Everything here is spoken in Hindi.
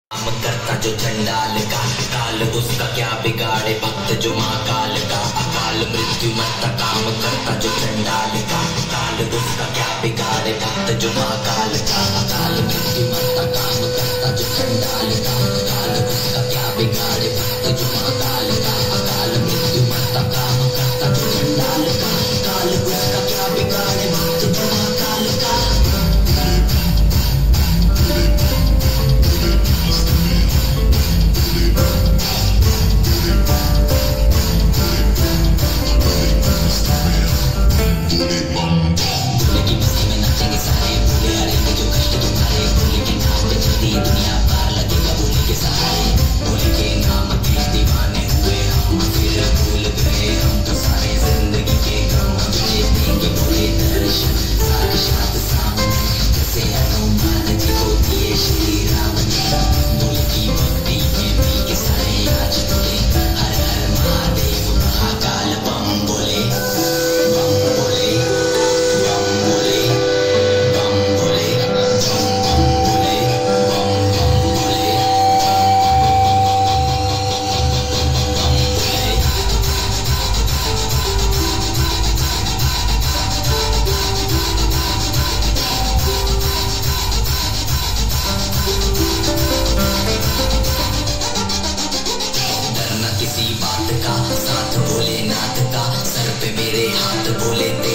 काम करता जो चंडाल का, काल उसका क्या बिगाड़े भक्त जो महाकाल का। अकाल मृत्यु मरता काम करता जो चंडाल का, काल उसका क्या बिगाड़े भक्त जो महाकाल का। अकाल मृत्यु मरता काम करता जो चंडाल का, काल उसका क्या बिगाड़े भक्त जो महाकाल का। अकाल मृत्यु मरता काम करता जो चंडाल का, काल उसका क्या बिगाड़े भक्त जो महाकाल का। किसी बात का साथ भोलेनाथ का, सर पे मेरे हाथ बोले